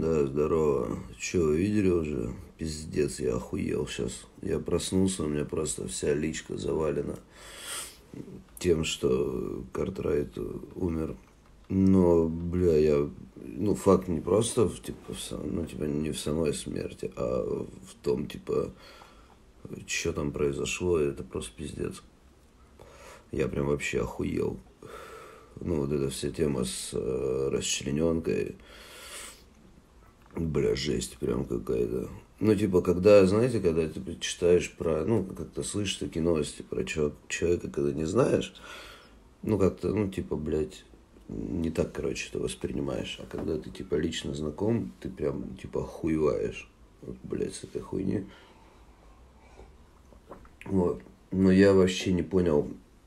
Да, здорово. Че, видели уже? Пиздец, я охуел сейчас. Я проснулся, у меня просто вся личка завалена тем, что Картрайт умер. Но, бля, факт не просто, не в самой смерти, а в том, что там произошло, это просто пиздец. Я прям вообще охуел. Вот эта вся тема с расчлененкой. Бля, жесть прям какая-то. Когда, знаете, когда ты читаешь как-то слышишь такие новости про человека, когда не знаешь, блядь, не так, короче, это воспринимаешь. А когда ты, лично знаком, ты прям, охуеваешь. Вот, блядь, с этой хуйни. Вот. Но я вообще не понял,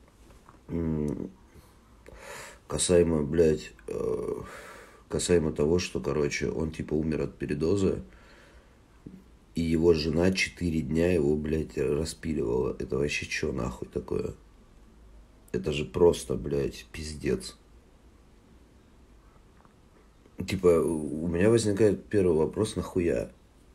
касаемо, блядь, касаемо того, что, короче, он, умер от передоза, и его жена 4 дня его, блядь, распиливала. Это вообще что нахуй такое? Это же просто, блядь, пиздец. У меня возникает первый вопрос: нахуя?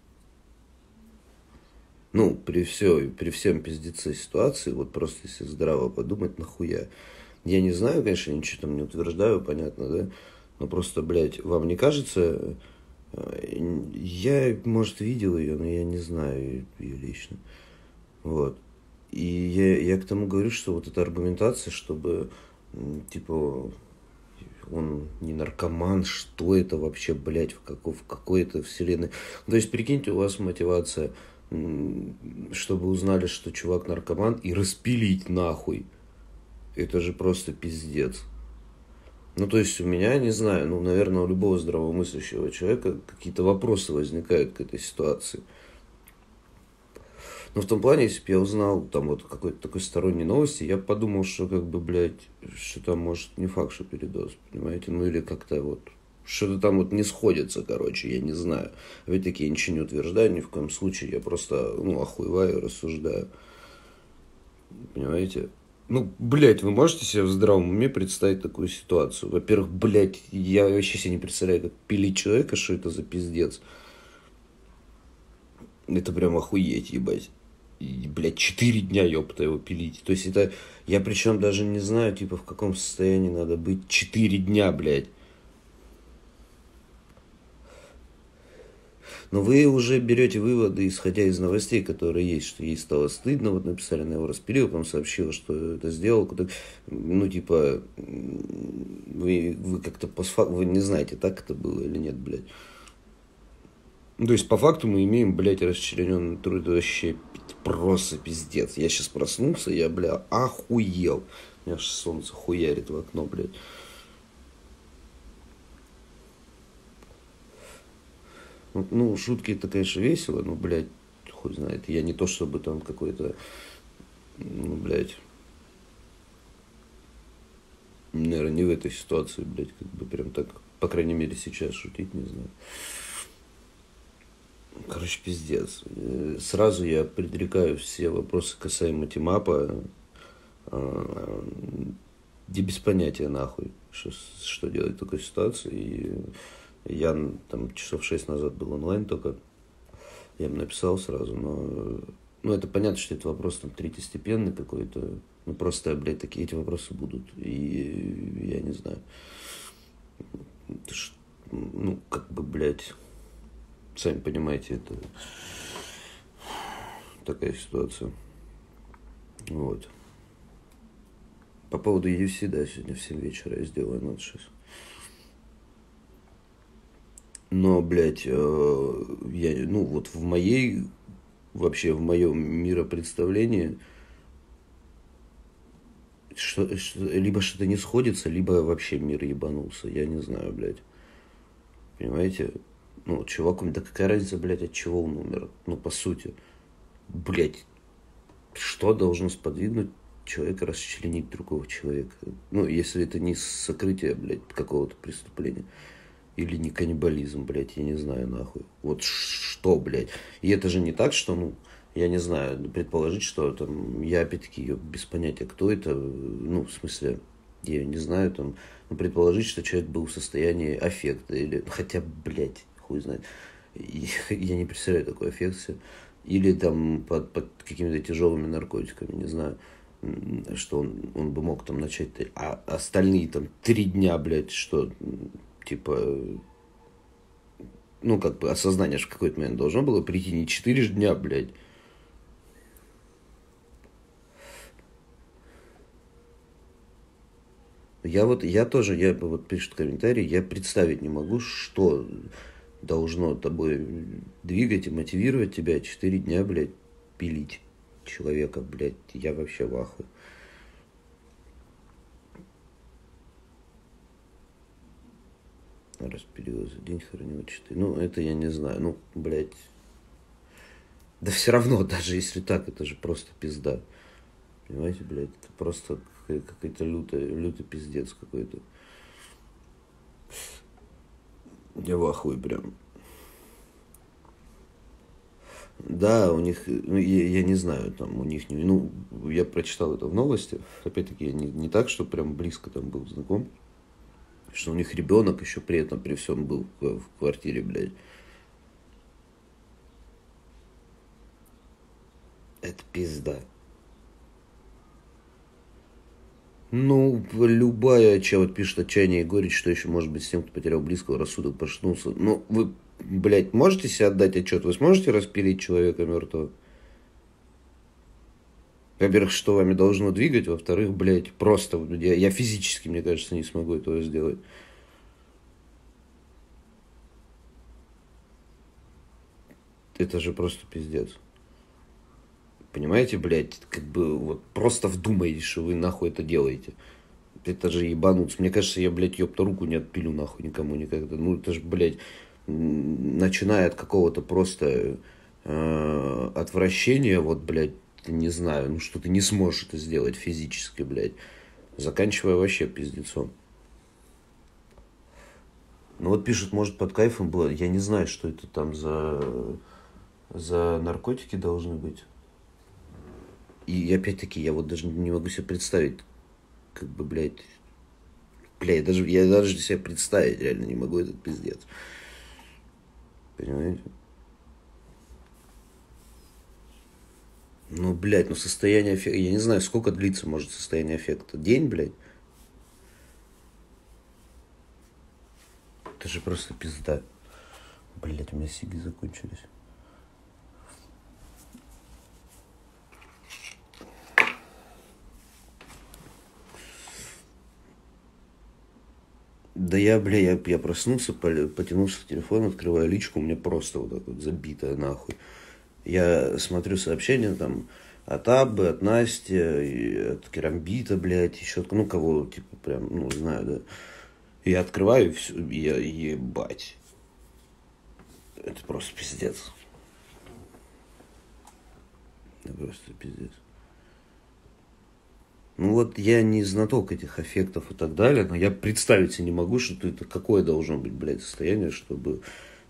При всем пиздеце ситуации, вот просто если здраво подумать, нахуя? Я не знаю, конечно, ничего там не утверждаю, понятно, да? Но просто, блядь, вам не кажется... Я, может, видел ее, но я не знаю ее лично. Вот. И я к тому говорю, что вот эта аргументация, чтобы, он не наркоман, что это вообще, блядь, в какой-то вселенной. То есть, прикиньте, у вас мотивация, чтобы узнали, что чувак наркоман, и распилить нахуй. Это же просто пиздец. То есть у меня, не знаю, наверное, у любого здравомыслящего человека какие-то вопросы возникают к этой ситуации. Но в том плане, если бы я узнал там вот какой-то такой сторонней новости, я бы подумал, что блядь, что там может не факт, что передоз, понимаете? Или как-то вот что-то там вот не сходится, короче, я не знаю. Опять-таки, я ничего не утверждаю ни в коем случае, я просто, охуеваю, рассуждаю. Понимаете? Блядь, вы можете себе в здравом уме представить такую ситуацию? Во-первых, блядь, я вообще себе не представляю, как пилить человека, что это за пиздец. Это прям охуеть, ебать. И, блядь, 4 дня, ёпта, его пилить. То есть это... Я причем даже не знаю, в каком состоянии надо быть 4 дня, блядь. Но вы уже берете выводы, исходя из новостей, которые есть, что ей стало стыдно, вот написали, она его распилила, потом сообщила, что это сделал. Вы как-то вы не знаете, так это было или нет, блядь. То есть, по факту мы имеем, блядь, расчлененный труд, вообще просто пиздец. Я сейчас проснулся, я, бля, охуел. У меня аж солнце хуярит в окно, блядь. Шутки это, конечно, весело, но, блядь, хуй знает. Я не то, чтобы там какой-то, блядь, наверное, не в этой ситуации, блядь, прям так, по крайней мере, сейчас шутить не знаю. Короче, пиздец. Сразу я предрекаю все вопросы касаемо Тимапа. Где без понятия нахуй, что делать в такой ситуации. И я там часов 6 назад был онлайн только. Я им написал сразу, но это понятно, что это вопрос там третьестепенный какой-то. Просто, блядь, такие эти вопросы будут. И я не знаю. Блядь, сами понимаете, это такая ситуация. Вот. По поводу UFC, да, сегодня в 7 вечера я сделаю анонс сейчас. Но, блядь, в моем миропредставлении либо что-то не сходится, либо вообще мир ебанулся. Я не знаю, блядь. Понимаете? Чуваку, да какая разница, блядь, от чего он умер? По сути. Блядь, что должно сподвигнуть человека расчленить другого человека? Если это не сокрытие, блядь, какого-то преступления. Или не каннибализм, блядь, я не знаю, нахуй. Вот что, блядь. И это же не так, что, я не знаю, предположить, что там, я опять-таки без понятия, кто это, в смысле, я не знаю, там, предположить, что человек был в состоянии аффекта, или, хотя, блядь, хуй знает. Я не представляю такой аффекции. Или там под какими-то тяжелыми наркотиками, не знаю, что он бы мог там начать. А остальные там 3 дня, блядь, что, типа, ну, как бы осознание же в какой-то момент должно было прийти, не 4 дня, блядь. Я тоже, пишет комментарий, я представить не могу, что должно тобой двигать и мотивировать тебя 4 дня, блядь, пилить человека, блядь. Я вообще в ахуе. Распилила за день, хранила 4. Ну, это я не знаю. Ну, блядь. Да все равно, даже если так, это же просто пизда. Понимаете, блядь, это просто какой-то лютый пиздец какой-то. Я в ахуе прям. Да, у них, ну, я не знаю, там у них, ну, я прочитал это в новости, опять-таки, я не так, что прям близко там был знаком, что у них ребенок еще при этом, при всем был в квартире, блядь. Это пизда. Ну, любая, вот пишет отчаяние и горечь, что еще может быть с тем, кто потерял близкого, рассудок проснулся. Ну, вы, блядь, можете себе отдать отчет? Вы сможете распилить человека мертвого? Во-первых, что вами должно двигать? Во-вторых, блядь, просто я физически, мне кажется, не смогу этого сделать. Это же просто пиздец. Понимаете, блядь, как бы вот просто вдумайтесь, что вы нахуй это делаете. Это же ебануться. Мне кажется, я, блядь, ёпта, руку не отпилю нахуй никому никогда. Ну, это же, блядь, начиная от какого-то просто отвращения, вот, блядь, не знаю, ну, что ты не сможешь это сделать физически, блядь. Заканчивая вообще пиздецом. Ну, вот пишут, может, под кайфом было. Я не знаю, что это там за наркотики должны быть. И опять-таки, я вот даже не могу себе представить, как бы, блядь, я даже себе представить реально не могу этот пиздец. Понимаете? Ну, блядь, ну состояние аффекта, я не знаю, сколько длится может состояние аффекта. День, блядь? Это же просто пизда. Блядь, у меня сиги закончились. Да я проснулся, потянулся к телефону, открываю личку, у меня просто вот так вот забитая нахуй. Я смотрю сообщения там от Аббы, от Насти, от Керамбита, блядь, еще, ну, кого, типа, прям, ну, знаю, да. Я открываю, и все, я ебать. Это просто пиздец. Это просто пиздец. Ну вот я не знаток этих аффектов и так далее, но я представить себе не могу, что это какое должно быть, блядь, состояние, чтобы...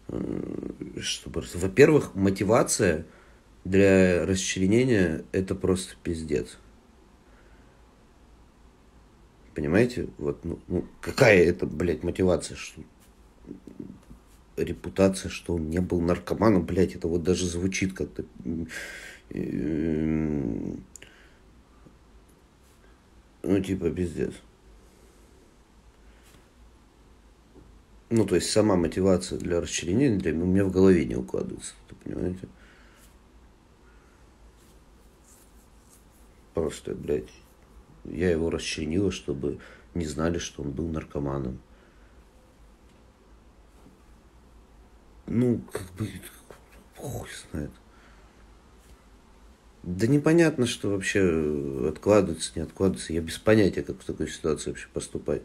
Во-первых, мотивация для расчленения это просто пиздец. Понимаете? Вот, ну какая это, блядь, мотивация? Что... Репутация, что он не был наркоманом, блядь, это вот даже звучит как-то... Ну, типа, пиздец. Ну, то есть, сама мотивация для расчленения у меня в голове не укладывается. Понимаете? Просто, блядь, я его расчленила, чтобы не знали, что он был наркоманом. Ну, как бы, хуй знает. Да непонятно, что вообще откладывается, не откладывается. Я без понятия, как в такой ситуации вообще поступать.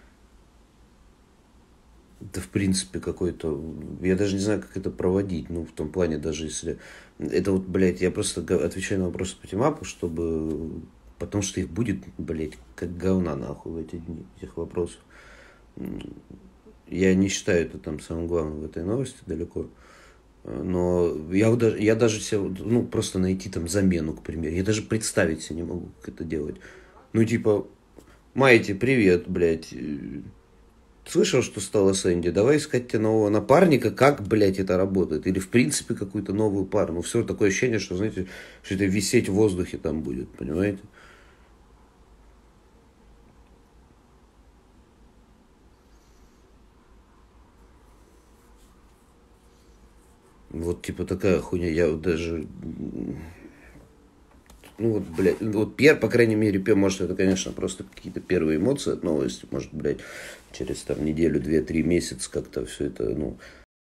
Да, в принципе, какой-то... Я даже не знаю, как это проводить. Ну, в том плане, даже если... Это вот, блядь, я просто отвечаю на вопросы по темапу, чтобы... Потому что их будет, блядь, как говна, нахуй, в эти дни, этих вопросов. Я не считаю это там самым главным в этой новости далеко. Но я даже себе, ну, просто найти там замену, к примеру. Я даже представить себе не могу, как это делать. Ну, типа, Майти, привет, блядь. слышал, что стало с Энди, давай искать тебе нового напарника, как, блядь, это работает. Или, в принципе, какую-то новую пару. Ну, все такое ощущение, что, знаете, что это висеть в воздухе там будет, понимаете? Вот, типа, такая хуйня. Я вот даже... Ну, вот, блядь, вот, по крайней мере, может, это, конечно, просто какие-то первые эмоции от новости. Может, блядь, через, там, неделю, 2-3 месяца как-то все это, ну...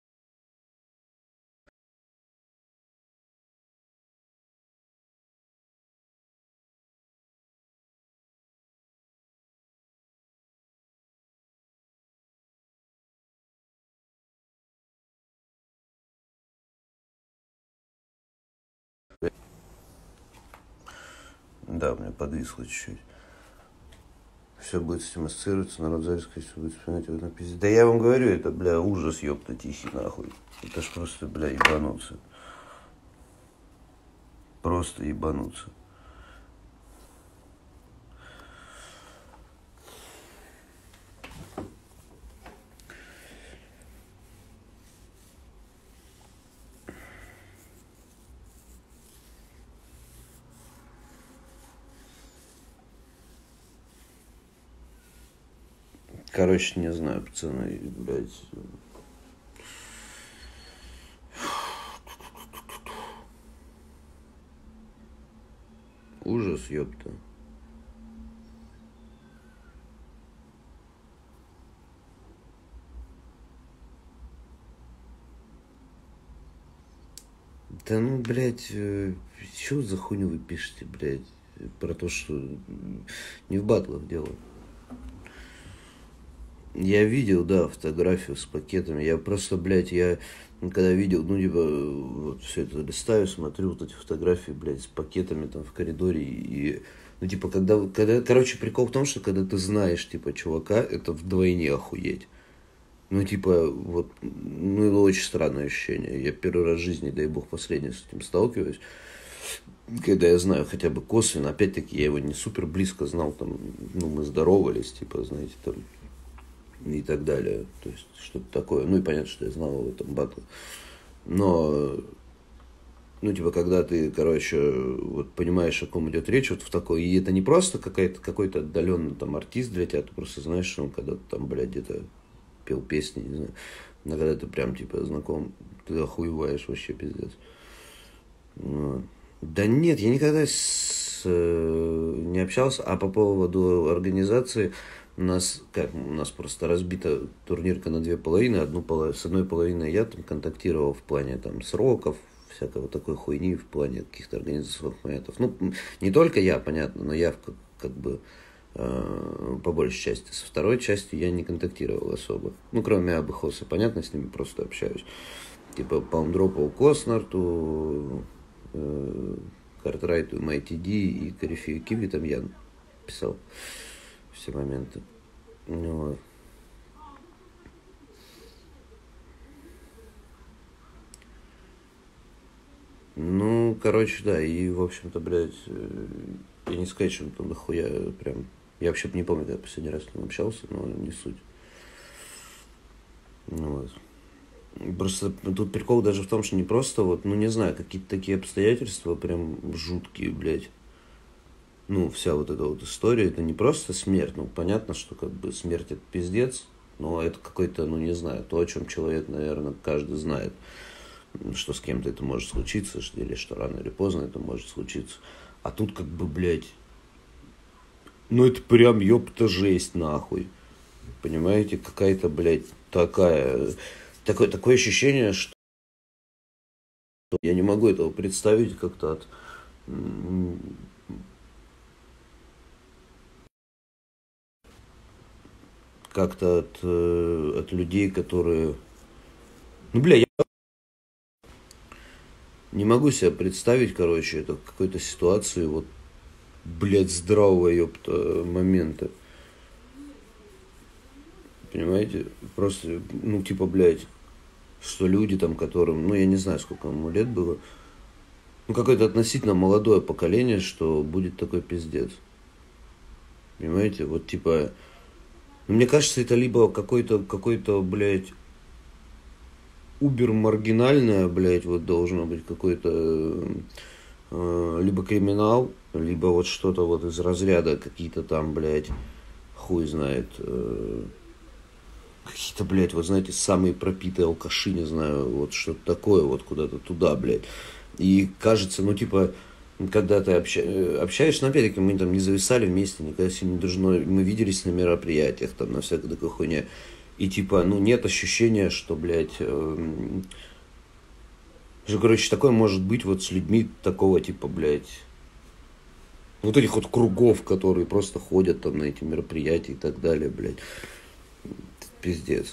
Да, у меня подвисло чуть-чуть. Все будет с этим ассоциироваться, народ зависит, все будет вспоминать его на пизде. Да я вам говорю, это, бля, ужас, ёпта, тихий, нахуй. Это ж просто, бля, ебануться. Просто ебануться. Короче, не знаю, пацаны, блядь. Ужас, ёпта. Да ну, блядь, что за хуйню вы пишете, блядь? Про то, что не в батлах дело. Я видел, да, фотографию с пакетами. Я просто, блядь, я когда видел, ну, типа, вот все это листаю, смотрю вот эти фотографии, блядь, с пакетами там в коридоре. И, ну, типа, короче, прикол в том, что когда ты знаешь, типа, чувака, это вдвойне охуеть. Ну, типа, вот, ну, это очень странное ощущение. Я первый раз в жизни, дай бог, последний с этим сталкиваюсь. Когда я знаю хотя бы косвенно, опять-таки, я его не супер близко знал, там, ну, мы здоровались, типа, знаете, там, и так далее. То есть, что-то такое. Ну, и понятно, что я знал об этом батле. Но, ну, типа, когда ты, короче, вот понимаешь, о ком идет речь, вот в такой, и это не просто какой-то отдаленный там артист для тебя, ты просто знаешь, что он когда-то там, блядь, где-то пел песни, не знаю. Но когда ты прям, типа, знаком, ты охуеваешь вообще, пиздец. Вот. Да нет, я никогда не общался. А по поводу организации, у нас просто разбита турнирка на две половины. С одной половиной я там контактировал в плане там сроков, всякого такой хуйни, в плане каких-то организационных моментов. Ну, не только я, понятно, но я как бы по большей части. Со второй частью я не контактировал особо. Ну, кроме Абыхоса, понятно, с ними просто общаюсь. Типа Паундропу, Коснарту, Картрайту, MITD и Корифею Киви, там я писал все моменты. Вот. Ну, короче, да, и, в общем-то, блядь, я не сказать, что он там дохуя прям... Я вообще не помню, когда я последний раз с ним общался, но не суть. Ну, вот. Просто тут прикол даже в том, что не просто вот, ну не знаю, какие-то такие обстоятельства прям жуткие, блядь. Ну, вся вот эта вот история, это не просто смерть. Ну, понятно, что как бы смерть это пиздец, но это какой-то, ну не знаю, то, о чем человек, наверное, каждый знает, что с кем-то это может случиться, или что рано или поздно это может случиться. А тут как бы, блядь, ну это прям ёпта жесть нахуй. Понимаете, какая-то, блядь, такое ощущение, что я не могу этого представить как-то от людей, которые... Ну, бля, я не могу себе представить, короче, это в какой-то ситуации, вот, блядь, здравого, ёпта, момента. Понимаете? Просто, ну, типа, блядь, что люди там, которым, ну, я не знаю, сколько ему лет было, ну, какое-то относительно молодое поколение, что будет такой пиздец. Понимаете? Вот, типа, Но мне кажется, это либо какой-то, блядь, убер-маргинальное, блядь, вот должно быть какой-то либо криминал, либо вот что-то вот из разряда какие-то там, блядь, хуй знает, какие-то, блядь, вот знаете, самые пропитые алкаши, не знаю, вот что-то такое, вот куда-то туда, блядь. И кажется, ну, типа, когда ты общаешься, но опять-таки мы там не зависали вместе, никогда с ним не дружно, мы виделись на мероприятиях, там, на всякой такой хуйне. И типа, ну, нет ощущения, что, блядь, что, короче, такое может быть вот с людьми такого типа, блядь, вот этих вот кругов, которые просто ходят там на эти мероприятия и так далее, блядь. Пиздец.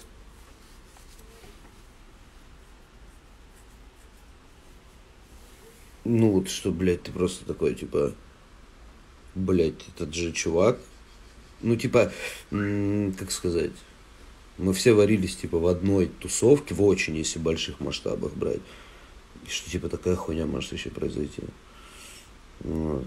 Ну вот что, блядь, ты просто такой, типа, блядь, этот же чувак. Ну, типа, как сказать, мы все варились, типа, в одной тусовке, в очень, если больших масштабах брать. И что, типа, такая хуйня может еще произойти. Вот.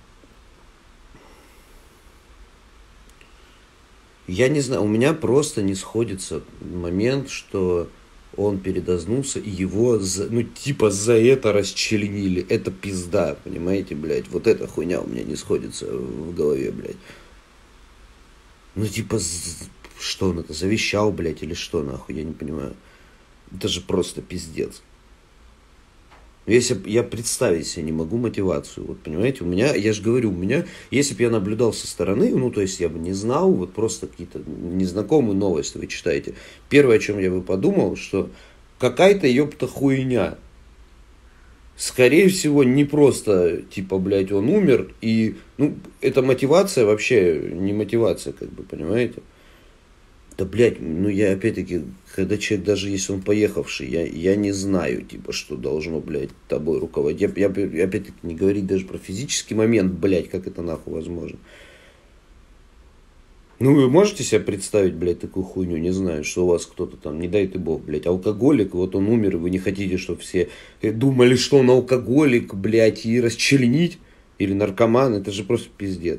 Я не знаю, у меня просто не сходится момент, что он передознулся, и его, ну, типа, за это расчленили. Это пизда, понимаете, блядь? Вот эта хуйня у меня не сходится в голове, блядь. Ну, типа, что он это, завещал, блядь, или что, нахуй, я не понимаю. Это же просто пиздец. Если б я представить себе не могу мотивацию, вот понимаете, у меня, я же говорю, у меня, если бы я наблюдал со стороны, ну, то есть я бы не знал, вот просто какие-то незнакомые новости вы читаете. Первое, о чем я бы подумал, что какая-то ёпта хуйня. Скорее всего, не просто, типа, блядь, он умер, и, ну, эта мотивация вообще не мотивация, как бы, понимаете? Да, блядь, ну я опять-таки, когда человек, даже если он поехавший, я не знаю, типа, что должно, блядь, тобой руководить. Я опять-таки не говорить даже про физический момент, блядь, как это нахуй возможно. Ну, вы можете себе представить, блядь, такую хуйню, не знаю, что у вас кто-то там, не дай ты бог, блядь, алкоголик, вот он умер, и вы не хотите, чтобы все думали, что он алкоголик, блядь, и расчленить, или наркоман, это же просто пиздец.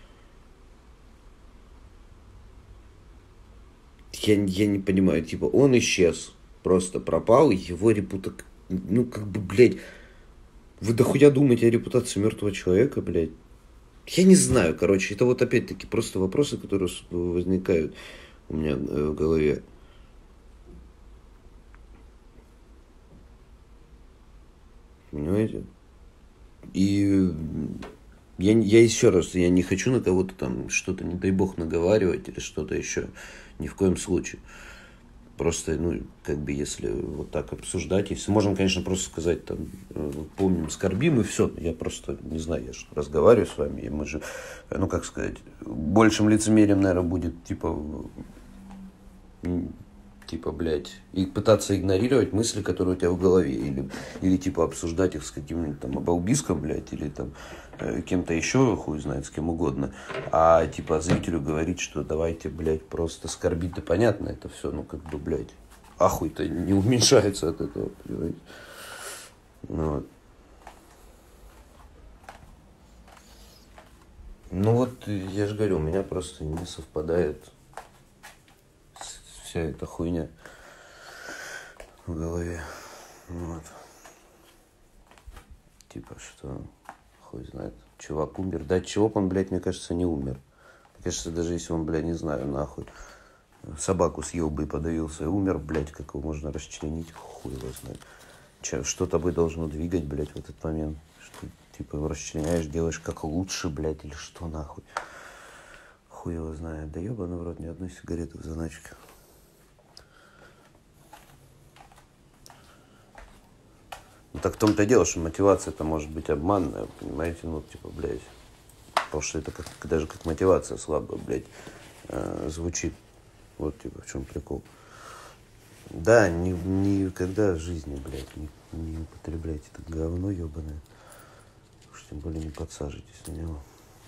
Я не понимаю, типа, он исчез, просто пропал, его репутация, ну, как бы, блядь, вы дохуя думаете о репутации мертвого человека, блядь? Я не знаю, короче, это вот опять-таки просто вопросы, которые возникают у меня в голове. Понимаете? И я еще раз, я не хочу на кого-то там что-то, не дай бог, наговаривать или что-то еще. Ни в коем случае. Просто, ну, как бы, если вот так обсуждать, если можем, конечно, просто сказать, там, помним, скорбим, и все. Я просто, не знаю, я же разговариваю с вами, и мы же, ну, как сказать, большим лицемерием, наверное, будет, типа, блядь, и пытаться игнорировать мысли, которые у тебя в голове, или типа, обсуждать их с каким-нибудь там обалбиском, блядь, или там кем-то еще, хуй знает, с кем угодно, а типа зрителю говорить, что давайте, блядь, просто скорбить, да понятно, это все, ну, как бы, блядь, ахуй-то не уменьшается от этого, понимаете? Ну, вот. Ну вот, я же говорю, у меня просто не совпадает вся эта хуйня в голове. Вот. Типа, что хуй знает. Чувак умер. Да, чего бы он, блядь, мне кажется, не умер. Мне кажется, даже если он, блядь, не знаю, нахуй, собаку съел бы и подавился и умер, блядь, как его можно расчленить, хуй его знает. Что тобой должно двигать, блядь, в этот момент? Что, типа, его расчленяешь, делаешь как лучше, блядь, или что нахуй? Хуй его знает. Да ебаный в рот, ни одной сигареты в заначке. Ну, так в том-то и дело, что мотивация-то может быть обманная, понимаете, ну, типа, блядь. Потому что это даже как мотивация слабая, блядь, звучит. Вот, типа, в чем прикол. Да, никогда в жизни, блядь, не употребляйте это говно ебаное. Уж тем более не подсаживайтесь на него.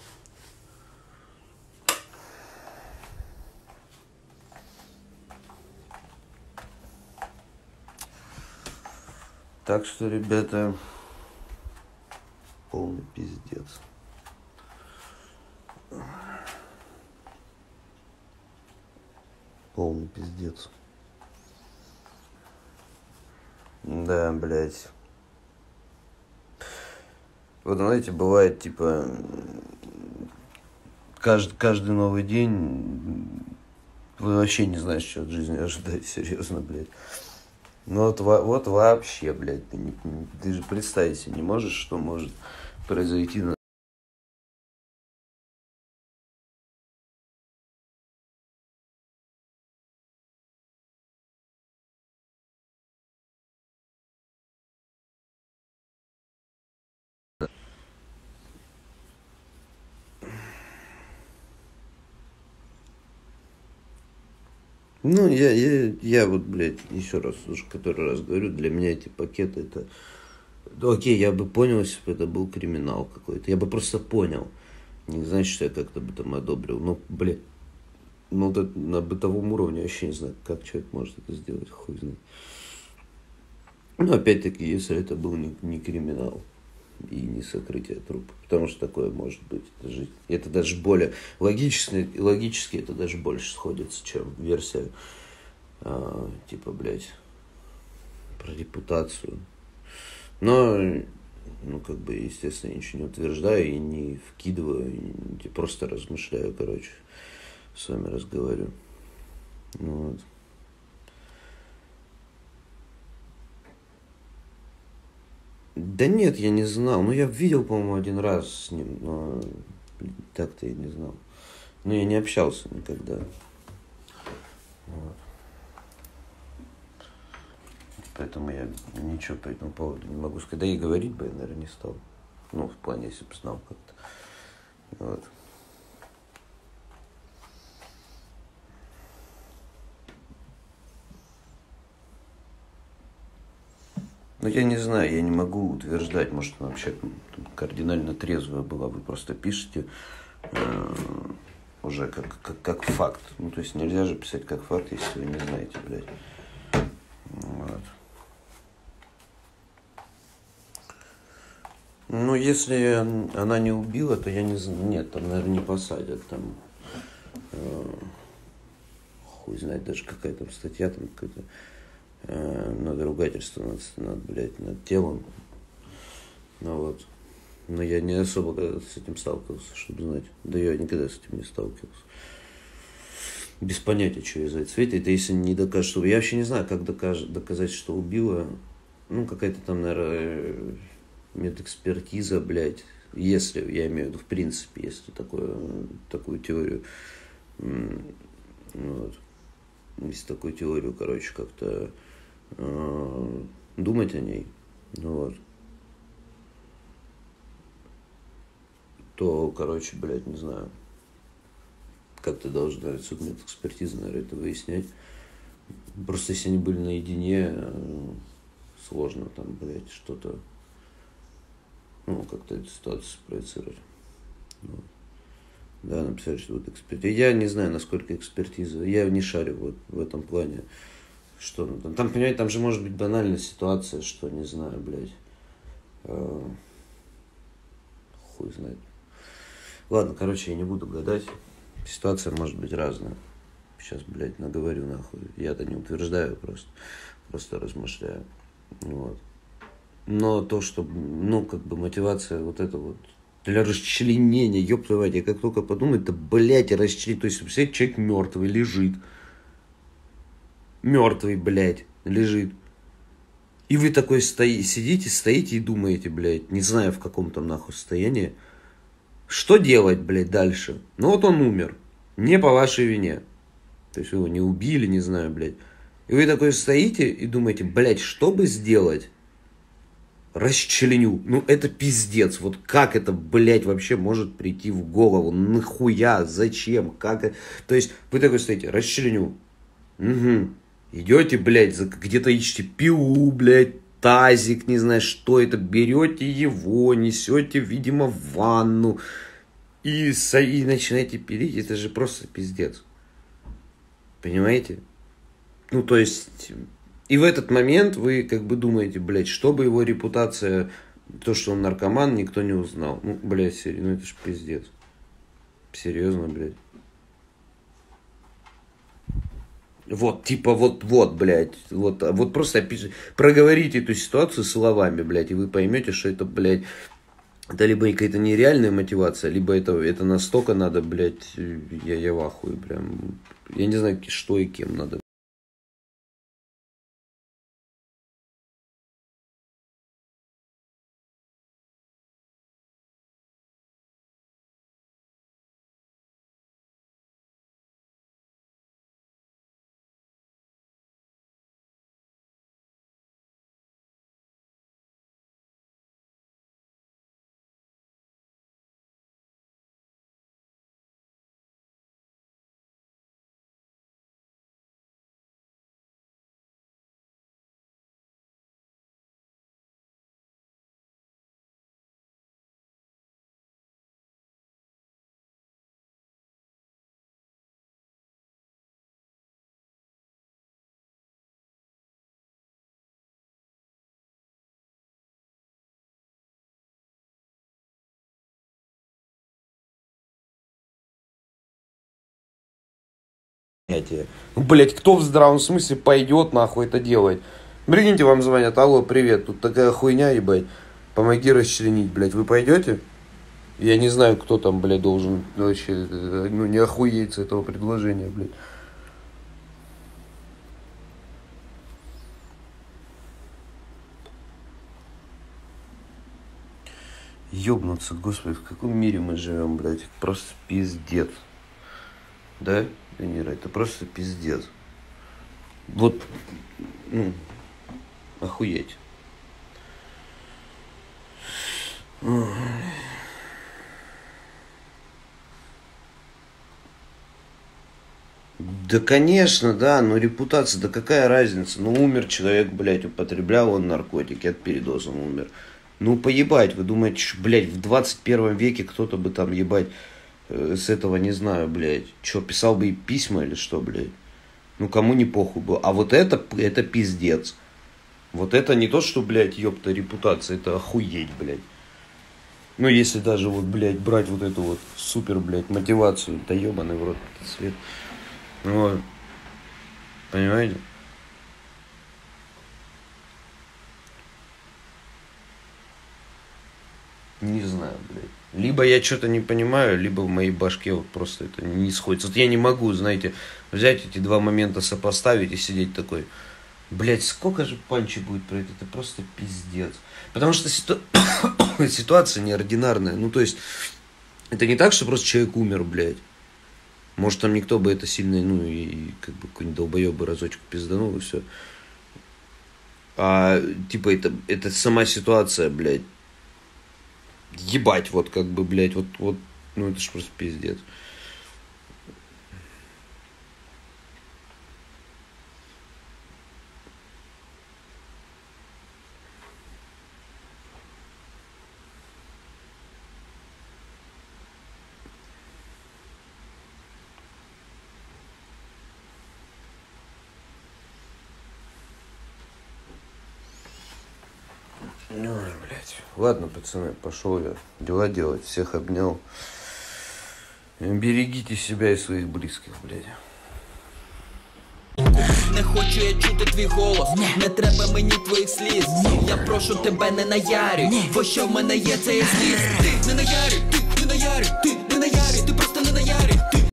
Так что, ребята, полный пиздец. Полный пиздец. Да, блядь. Вот, знаете, бывает, типа, каждый новый день вы вообще не знаете, что от жизни ожидать, серьезно, блядь. Ну вот вообще, блядь, ты же представить себе не можешь, что может произойти на... Ну, я вот, блядь, еще раз, уже который раз говорю, для меня эти пакеты, это... Ну, окей, я бы понял, если бы это был криминал какой-то. Я бы просто понял. Не значит, что я как-то бы там одобрил. Ну, блядь, ну, вот на бытовом уровне вообще не знаю, как человек может это сделать, хуй знает. Ну, опять-таки, если это был не криминал и не сокрытие трупа. Потому что такое может быть. Это даже более... Логически это даже больше сходится, чем версия, типа, блядь, про репутацию. Но, ну, как бы, естественно, я ничего не утверждаю и не вкидываю, и просто размышляю, короче, с вами разговариваю. Ну, вот. Да нет, я не знал. Ну, я видел, по-моему, один раз с ним, но так-то я не знал. Но я не общался никогда. Вот. Поэтому я ничего по этому поводу не могу сказать. Да и говорить бы я, наверное, не стал. Ну, в плане, если бы знал как-то. Вот. Ну, я не знаю, я не могу утверждать, может, она вообще кардинально трезвая была. Вы просто пишете уже как факт. Ну, то есть нельзя же писать как факт, если вы не знаете, блядь. Вот. Ну, если она не убила, то я не знаю. Нет, там, наверное, не посадят. Там хуй знает даже какая там статья, там какая-то надругательство над телом. Ну вот. Но я не особо с этим сталкивался, чтобы знать. Да я никогда с этим не сталкивался. Без понятия, что из-за этого светит. Это если не докажет, что... Я вообще не знаю, как доказать, что убила. Ну, какая-то там, наверное, медэкспертиза, блядь. Если, я имею в виду, в принципе, если такую теорию... Вот. Если такую теорию, короче, как-то думать о ней, ну вот, то, короче, блядь, не знаю, как-то должна судмедэкспертиза, наверное, это выяснять. Просто если они были наедине, сложно там, блядь, что-то, ну, как-то эту ситуацию спроецировать. Вот. Да, написали, что вот экспертиза. Я не знаю, насколько экспертиза. Я не шарю вот в этом плане. Что там, понимаете, там же может быть банальная ситуация, что, не знаю, блядь. Хуй знает. Ладно, короче, я не буду гадать. Ситуация может быть разная. Сейчас, блядь, наговорю нахуй. Я-то не утверждаю просто размышляю. Вот. Но то, что, ну, как бы мотивация вот это вот для расчленения, ёб твою мать, я как только подумаю, это, блядь, расчленить. То есть, представляете, человек мертвый лежит. Мертвый, блядь, лежит. И вы такой стоите и думаете, блядь, не знаю в каком там нахуй состоянии, что делать, блядь, дальше. Ну вот он умер. Не по вашей вине. То есть его не убили, не знаю, блядь. И вы такой стоите и думаете, блядь, что бы сделать? Расчленю. Ну это пиздец. Вот как это, блядь, вообще может прийти в голову? Нахуя? Зачем? Как? То есть вы такой стоите, расчленю. Угу. Идете, блядь, где-то ищете пилу, блядь, тазик, не знаю, что это. Берете его, несете, видимо, в ванну. И начинаете пилить. Это же просто пиздец. Понимаете? Ну, то есть... И в этот момент вы как бы думаете, блядь, чтобы его репутация, то, что он наркоман, никто не узнал. Ну, блядь, ну это ж пиздец. Серьезно, блядь. Вот, типа, вот, блядь, вот просто проговорите эту ситуацию словами, блядь, и вы поймете, что это, блядь, это либо какая-то нереальная мотивация, либо это настолько надо, блядь, я в ахуе, прям, я не знаю, что и кем надо. Ну, блять, кто в здравом смысле пойдет нахуй это делать? Прикиньте, вам звонят, алло, привет, тут такая хуйня, ебать, помоги расчленить, блять, вы пойдете? Я не знаю, кто там, блядь, должен вообще, ну, не охуеть с этого предложения, блядь. Ёбнуться, господи, в каком мире мы живем, блядь, просто пиздец. Да, Данира, это просто пиздец. Вот, ну, охуеть. Да, конечно, да, но репутация, да какая разница? Ну, умер человек, блядь, употреблял он наркотики, от передоза умер. Ну, поебать, вы думаете, что, блядь, в 21 веке кто-то бы там, ебать, с этого, не знаю, блядь, что, писал бы и письма или что, блядь? Ну, кому не похуй было. А вот это пиздец. Вот это не то, что, блядь, ёпта, репутация, это охуеть, блядь. Ну, если даже вот, блядь, брать вот эту вот супер, блядь, мотивацию, да ёбаный в рот, свет. Вот. Понимаете? Не знаю, блядь. Либо я что-то не понимаю, либо в моей башке вот просто это не сходится. Вот я не могу, знаете, взять эти два момента, сопоставить и сидеть такой, блядь, сколько же панчи будет про это просто пиздец. Потому что ситуация неординарная. Ну, то есть, это не так, что просто человек умер, блядь. Может, там никто бы это сильно, ну, и как бы какой-нибудь долбоеб бы разочек пизданул, и все. А, типа, это сама ситуация, блядь. Ебать, вот как бы, блядь, вот, ну, это ж просто пиздец. Ой, блядь. Ладно, пацаны, пошел я дела делать. Всех обнял. Берегите себя и своих близких, блядь. Не хочу я чути твій голос, не треба мені твоїх сліз. Я прошу тебе, не наярюй, бо що в мене є, це є злість. Ти не наярюй, ти не наярюй, ти